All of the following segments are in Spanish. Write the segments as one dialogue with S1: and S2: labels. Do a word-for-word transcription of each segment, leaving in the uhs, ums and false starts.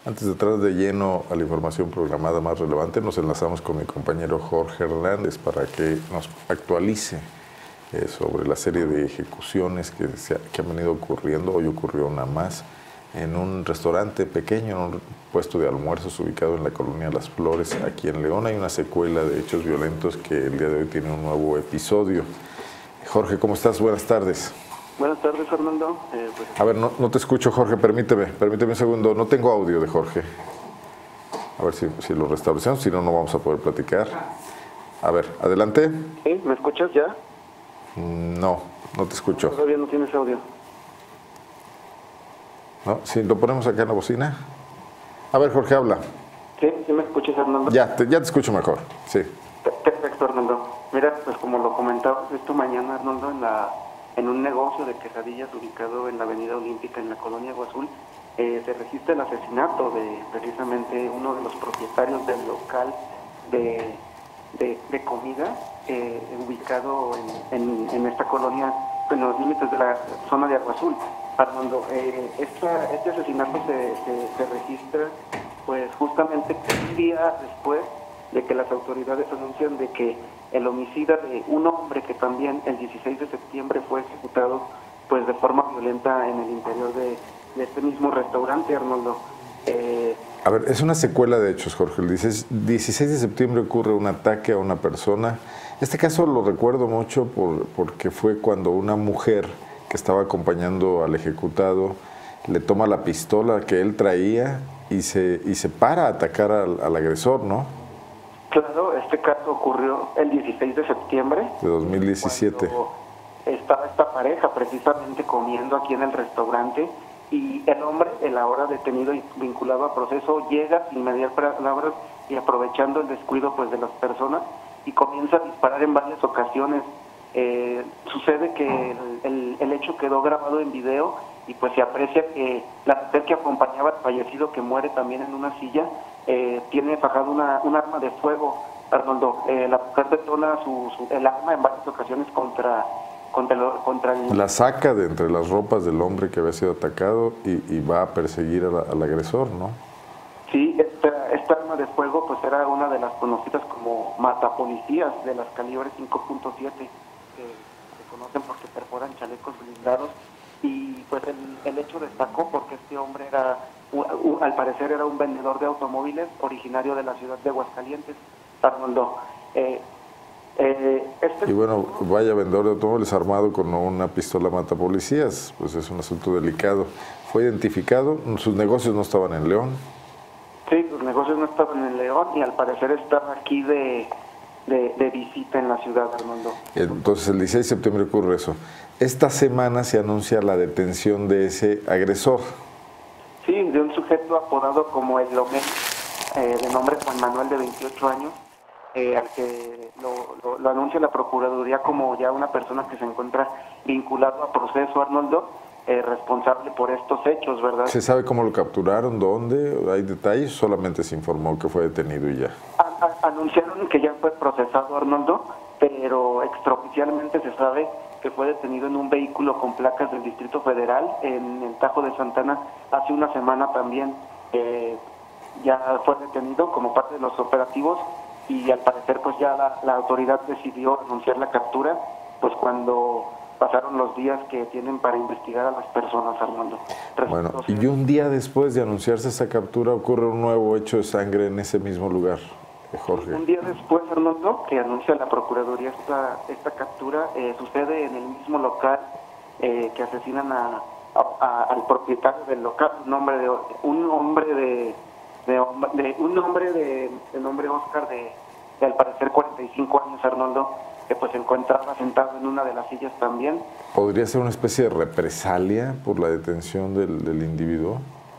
S1: Antes de entrar de lleno a la información programada más relevante, nos enlazamos con mi compañero Jorge Hernández para que nos actualice eh, sobre la serie de ejecuciones que, se, que han venido ocurriendo. Hoy ocurrió una más en un restaurante pequeño, en un puesto de almuerzos ubicado en la colonia Las Flores, aquí en León. Hay una secuela de hechos violentos que el día de hoy tiene un nuevo episodio. Jorge, ¿cómo estás? Buenas tardes.
S2: Buenas tardes, Fernando. Eh, pues...
S1: A ver, no, no te escucho, Jorge, permíteme, permíteme un segundo. No tengo audio de Jorge. A ver si, si lo restablecemos, si no, no vamos a poder platicar. A ver, adelante.
S2: ¿Sí? ¿Me escuchas ya?
S1: No, no te escucho.
S2: Todavía no tienes audio.
S1: ¿No? Si lo ponemos acá en la bocina. A ver, Jorge, habla.
S2: Sí, sí me escuchas, Fernando.
S1: Ya te, ya te escucho mejor, sí.
S2: Perfecto, Fernando. Mira, pues como lo comentaba esto mañana, Arnoldo, en la en un negocio de quesadillas ubicado en la Avenida Olímpica, en la colonia Agua Azul, eh, se registra el asesinato de precisamente uno de los propietarios del local de, de, de comida, eh, ubicado en, en, en esta colonia, en los límites de la zona de Agua Azul. Armando, eh, esta, este asesinato se, se, se registra pues justamente un día después de que las autoridades anuncian de que el homicida de un hombre que también el dieciséis de septiembre fue ejecutado pues de forma violenta en el interior de, de este mismo restaurante, Arnoldo. Eh,
S1: a ver, es una secuela de hechos, Jorge. El dieciséis de septiembre ocurre un ataque a una persona. Este caso lo recuerdo mucho por, porque fue cuando una mujer que estaba acompañando al ejecutado le toma la pistola que él traía y se, y se para a atacar al, al agresor, ¿no?
S2: Claro, este caso ocurrió el dieciséis de septiembre
S1: de dos mil diecisiete.
S2: Estaba esta pareja precisamente comiendo aquí en el restaurante y el hombre, el ahora detenido y vinculado a proceso, llega sin mediar palabras y aprovechando el descuido pues de las personas y comienza a disparar en varias ocasiones. Eh, sucede que el, el, el hecho quedó grabado en video y pues se aprecia que la mujer que acompañaba al fallecido, que muere también en una silla, eh, tiene fajado una, un arma de fuego, Arnoldo. Eh, la mujer detona su, su, el arma en varias ocasiones contra, contra, el, contra el...
S1: La saca de entre las ropas del hombre que había sido atacado y, y va a perseguir a la, al agresor, ¿no?
S2: Sí, esta, esta arma de fuego pues era una de las conocidas como matapolicías de las calibres cinco punto siete, que se conocen porque perforan chalecos blindados, y pues el, el hecho destacó porque este hombre era, u, u, al parecer era un vendedor de automóviles originario de la ciudad de Aguascalientes, Arnoldo. Eh, eh, este...
S1: Y bueno, vaya vendedor de automóviles armado con una pistola matapolicías, pues es un asunto delicado. Fue identificado, sus negocios no estaban en León.
S2: Sí, los negocios no estaban en León y al parecer estaba aquí de, de, de visita en la ciudad, Arnoldo.
S1: Entonces el dieciséis de septiembre ocurre eso. Esta semana se anuncia la detención de ese agresor.
S2: Sí, de un sujeto apodado como el Lomé, eh, de nombre Juan Manuel, de veintiocho años, eh, al que lo, lo, lo anuncia la Procuraduría como ya una persona que se encuentra vinculado a proceso, Arnoldo, eh, responsable por estos hechos, ¿verdad?
S1: ¿Se sabe cómo lo capturaron? ¿Dónde? ¿Hay detalles? Solamente se informó que fue detenido y ya.
S2: A, a, anunciaron que ya fue procesado, Arnoldo, pero extraoficialmente se sabe que fue detenido en un vehículo con placas del Distrito Federal en el Tajo de Santana hace una semana también. Eh, ya fue detenido como parte de los operativos y al parecer pues ya la, la autoridad decidió anunciar la captura pues cuando pasaron los días que tienen para investigar a las personas, Armando.
S1: Bueno, y un día después de anunciarse esa captura ocurre un nuevo hecho de sangre en ese mismo lugar, Jorge.
S2: Un día después, Arnoldo, que anuncia la Procuraduría esta, esta captura, eh, sucede en el mismo local eh, que asesinan a, a, a, al propietario del local, un hombre de un hombre de, de, de un hombre de, de nombre Oscar de, de al parecer cuarenta y cinco años, Arnoldo, que pues se encontraba sentado en una de las sillas también.
S1: ¿Podría ser una especie de represalia por la detención del, del individuo?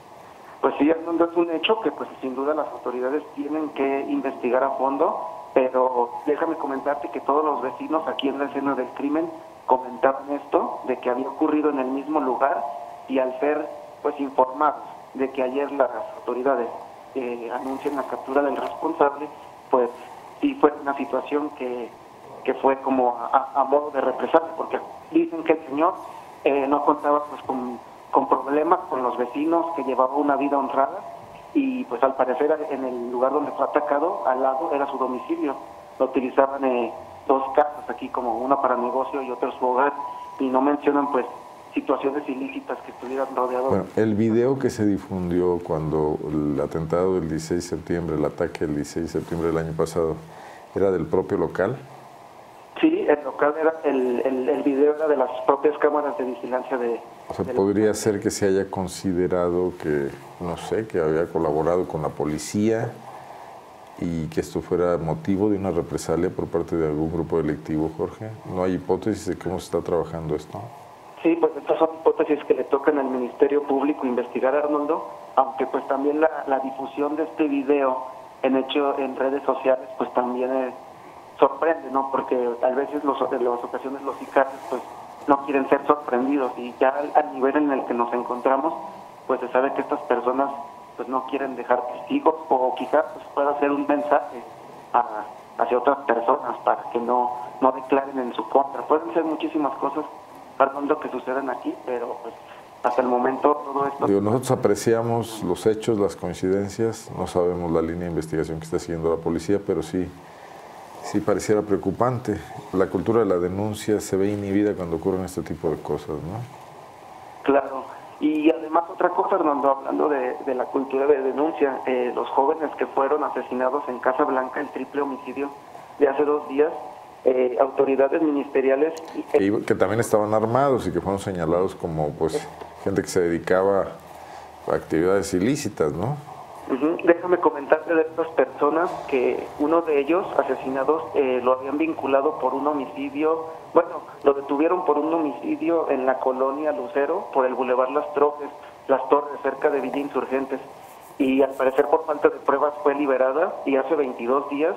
S2: Pues sí, Arnoldo, es un hecho que pues sin duda las autoridades tienen que investigar a fondo, pero déjame comentarte que todos los vecinos aquí en la escena del crimen comentaban esto, de que había ocurrido en el mismo lugar, y al ser pues informados de que ayer las autoridades eh, anuncian la captura del responsable, pues sí fue una situación que, que fue como a, a modo de represalia, porque dicen que el señor eh, no contaba pues con... con problemas con los vecinos, que llevaba una vida honrada y pues al parecer en el lugar donde fue atacado, al lado era su domicilio. Lo utilizaban eh, dos casas aquí, como una para negocio y otra su hogar, y no mencionan pues situaciones ilícitas que estuvieran rodeados.
S1: Bueno, el video que se difundió cuando el atentado del dieciséis de septiembre, el ataque del dieciséis de septiembre del año pasado, ¿era del propio local?
S2: Sí, el local era, el, el, el video era de las propias cámaras de vigilancia de...
S1: O sea,
S2: de
S1: podría
S2: la...
S1: ser que se haya considerado que, no sé, que había colaborado con la policía y que esto fuera motivo de una represalia por parte de algún grupo delictivo, Jorge. ¿No hay hipótesis de cómo se está trabajando esto?
S2: Sí, pues estas son hipótesis que le tocan al Ministerio Público investigar, Arnoldo, aunque pues también la, la difusión de este video en hecho en redes sociales pues también eh, sorprende, ¿no? Porque a veces los, en las ocasiones los sicarios pues no quieren ser sorprendidos, y ya al, al nivel en el que nos encontramos pues se sabe que estas personas pues no quieren dejar testigos, o quizás pues, pueda ser un mensaje a, hacia otras personas para que no, no declaren en su contra. Pueden ser muchísimas cosas, Arnoldo, que suceden aquí, pero pues hasta el momento todo esto...
S1: Digo, nosotros apreciamos los hechos, las coincidencias, no sabemos la línea de investigación que está siguiendo la policía, pero sí, sí pareciera preocupante. La cultura de la denuncia se ve inhibida cuando ocurren este tipo de cosas, ¿no?
S2: Claro, y además otra cosa, Arnoldo, hablando de, de la cultura de denuncia, eh, los jóvenes que fueron asesinados en Casa Blanca, el triple homicidio de hace dos días, Eh, autoridades ministeriales...
S1: Y que también estaban armados y que fueron señalados como pues gente que se dedicaba a actividades ilícitas, ¿no?
S2: Uh-huh. Déjame comentarte de estas personas que uno de ellos, asesinados, eh, lo habían vinculado por un homicidio, bueno, lo detuvieron por un homicidio en la colonia Lucero, por el Boulevard Las Torres, Las Torres, cerca de Villa Insurgentes, y al parecer por falta de pruebas fue liberada, y hace veintidós días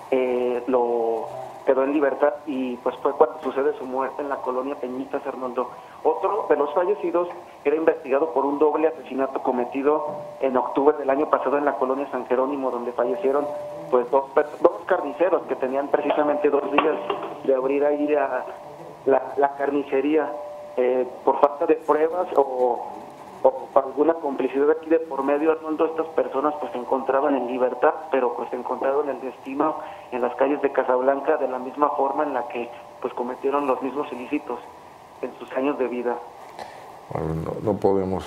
S2: eh, lo... quedó en libertad, y pues fue cuando sucede su muerte en la colonia Peñitas, Arnoldo. Otro de los fallecidos era investigado por un doble asesinato cometido en octubre del año pasado en la colonia San Jerónimo, donde fallecieron pues dos, dos carniceros que tenían precisamente dos días de abrir ahí la, la, la carnicería eh, por falta de pruebas o, o por alguna complicidad aquí de por medio, Arnoldo. Estas personas pues se encontraban en libertad, pero pues se encontraron el destino en las calles de Casablanca de la misma forma en la que pues cometieron los mismos ilícitos en sus años de vida.
S1: Bueno, no, no podemos...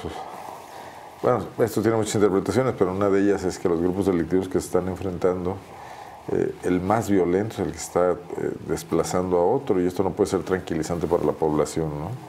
S1: Bueno, esto tiene muchas interpretaciones, pero una de ellas es que los grupos delictivos que se están enfrentando, eh, el más violento es el que está eh, desplazando a otro, y esto no puede ser tranquilizante para la población,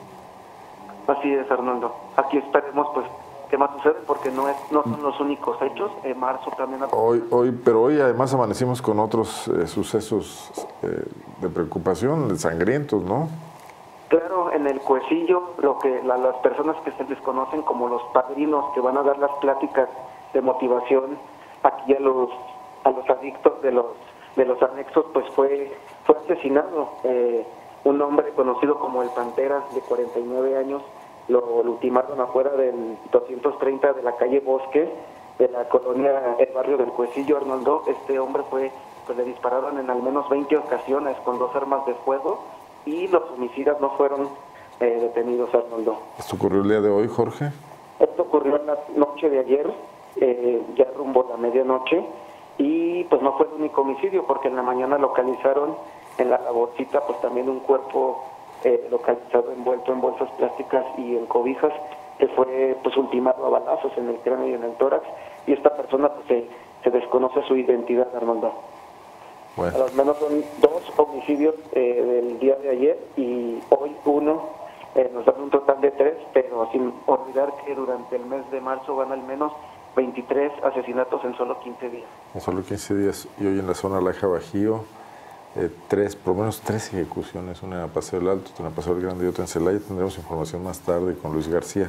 S1: ¿no?
S2: Así es, Arnoldo. Aquí esperemos pues que más sucede, porque no es no son los únicos hechos. En marzo también...
S1: Hoy, hoy, pero hoy además amanecimos con otros eh, sucesos eh, de preocupación, de sangrientos, ¿no?
S2: Claro, en el Cuecillo, lo que la, las personas que se les conocen como los padrinos, que van a dar las pláticas de motivación aquí a los a los adictos de los de los anexos, pues fue fue asesinado. Eh, un hombre conocido como el Pantera, de cuarenta y nueve años, lo, lo ultimaron afuera del doscientos treinta de la calle Bosque, de la colonia, el barrio del Cuecillo, Arnoldo. Este hombre fue, pues le dispararon en al menos veinte ocasiones con dos armas de fuego, y los homicidas no fueron eh, detenidos, Arnoldo.
S1: ¿Esto ocurrió el día de hoy, Jorge?
S2: Esto ocurrió en la noche de ayer, eh, ya rumbo a la medianoche, y pues no fue el único homicidio, porque en la mañana localizaron en la laborcita pues también un cuerpo eh, localizado envuelto en bolsas plásticas y en cobijas, que fue pues ultimado a balazos en el cráneo y en el tórax, y esta persona pues se, se desconoce su identidad, Arnoldo. Bueno. Al menos son dos homicidios eh, del día de ayer, y hoy uno, eh, nos dan un total de tres, pero sin olvidar que durante el mes de marzo van al menos veintitrés asesinatos en solo quince días.
S1: En solo quince días, y hoy en la zona Laja Bajío, eh, tres, por lo menos tres ejecuciones, una en Paseo del Alto, una en Paseo del Grande y otra en Celaya. Tendremos información más tarde con Luis García.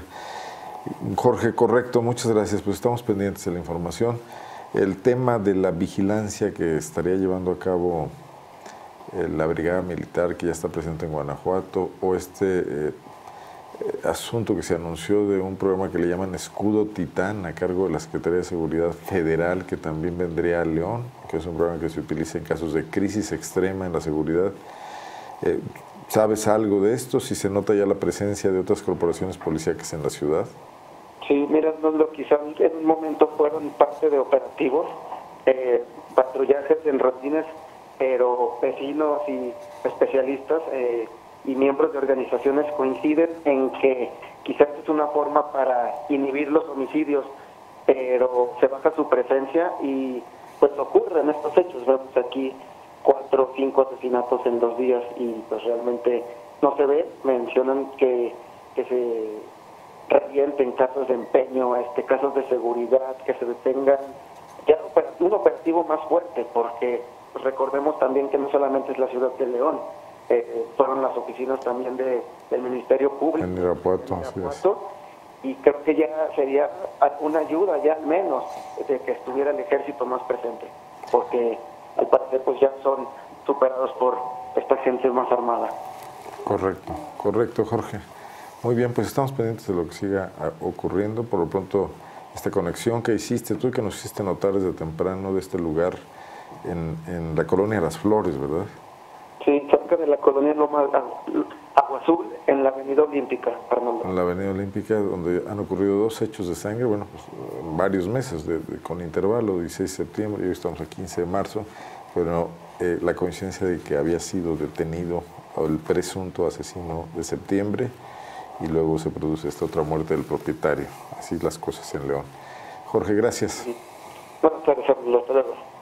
S1: Jorge, correcto, muchas gracias, pues estamos pendientes de la información. El tema de la vigilancia que estaría llevando a cabo eh, la Brigada Militar, que ya está presente en Guanajuato, o este eh, eh, asunto que se anunció de un programa que le llaman Escudo Titán, a cargo de la Secretaría de Seguridad Federal, que también vendría a León, que es un programa que se utiliza en casos de crisis extrema en la seguridad. Eh, ¿Sabes algo de esto? ¿Si se nota ya la presencia de otras corporaciones policíacas en la ciudad?
S2: Sí, mira, Arnoldo, quizás en un momento fueron parte de operativos, eh, patrullajes en rondines, pero vecinos y especialistas eh, y miembros de organizaciones coinciden en que quizás es una forma para inhibir los homicidios, pero se baja su presencia y pues ocurren estos hechos. Vemos aquí cuatro o cinco asesinatos en dos días y pues realmente no se ve. Mencionan que, que se revienten casos de empeño, este, casos de seguridad, que se detengan ya un operativo más fuerte, porque pues, recordemos también que no solamente es la ciudad de León, eh, fueron las oficinas también de, del Ministerio Público
S1: en Irapuato,
S2: en
S1: así
S2: Irapuato, y creo que ya sería una ayuda ya al menos de que estuviera el ejército más presente, porque al parecer pues ya son superados por esta gente más armada.
S1: Correcto, correcto, Jorge. Muy bien, pues estamos pendientes de lo que siga ocurriendo. Por lo pronto, esta conexión que hiciste tú y que nos hiciste notar desde temprano de este lugar en, en la colonia Las Flores, ¿verdad?
S2: Sí, cerca de la colonia Loma Agua Azul, en la Avenida Olímpica, Arnoldo.
S1: En la Avenida Olímpica, donde han ocurrido dos hechos de sangre, bueno, pues varios meses de, de, con intervalo, dieciséis de septiembre, y hoy estamos a quince de marzo, pero eh, la coincidencia de que había sido detenido el presunto asesino de septiembre, y luego se produce esta otra muerte del propietario. Así las cosas en León. Jorge, gracias.
S2: Buenas tardes, Arnoldo. Hasta luego.